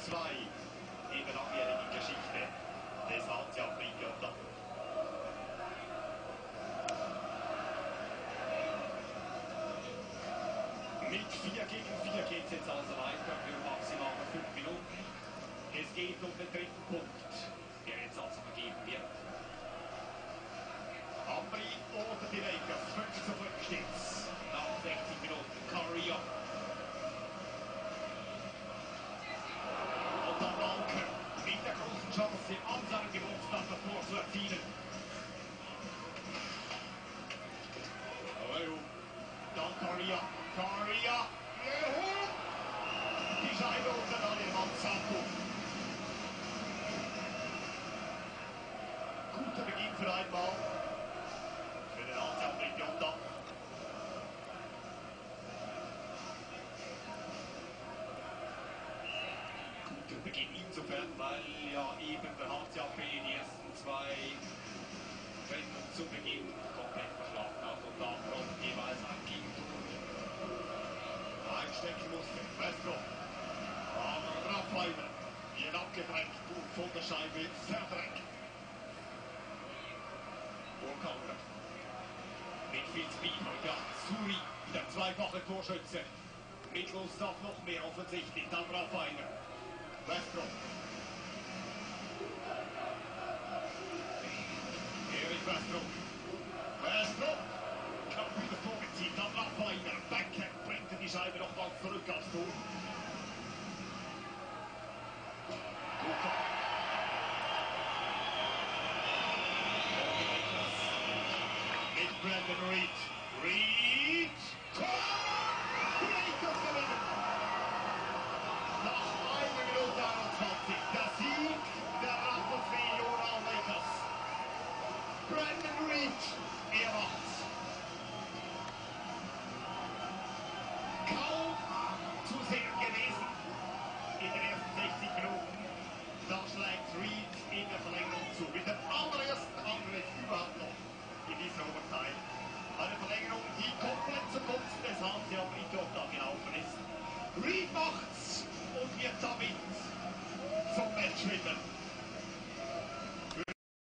2 in der langjährigen Geschichte des HC Friedgötter. Mit 4 gegen 4 geht es jetzt also weiter für maximal 5 Minuten. Es geht um den dritten Punkt, der jetzt also vergeben wird. Ambri oder die Lakers, 5:5 steht's nach 60 Minuten. Carrillo. Und dann Walker mit der großen Chance, an seinem Geburtstag das Tor zu erzielen. Dann Carrillo. Carrillo. Die Scheibe unter den Mann Santo. Guter Beginn für einmal. Für den Alten Jota. Guter Beginn insofern, weil ja eben der HCAP die ersten 2 Rennen zu Beginn komplett verschlafen hat und dann kommt jeweils ein Gegentor. Einstecken musste Westbrook. Aber Rappheimer wird abgedrängt und von der Scheibe verdrängt. Burkhalter. Mit viel Speed heute ja, Suri, der zweifache Torschütze. Mit Lust auf noch mehr offensichtlich. Dann Rappheimer. Westbrook. Erik Westbrook. Westbrook. Knapp wieder vorgezielt. Dann Rappheimer. Backhand bringt die Scheibe noch mal zurück aufs Tor. Mit Brandon Reed. Reed. Lakers gewinnen. Nach 1 Minute 21. Der Sieg der Raptors Jona Lakers. Brandon Reed. Er macht's. Kaum zu sehen gewesen in den ersten 60 Minuten. Da schlägt Reed in der Verlängerung zu. Mit dem allerersten Angriff überhaupt noch in dieser Overtime. Eine Verlängerung, die komplett zugunsten des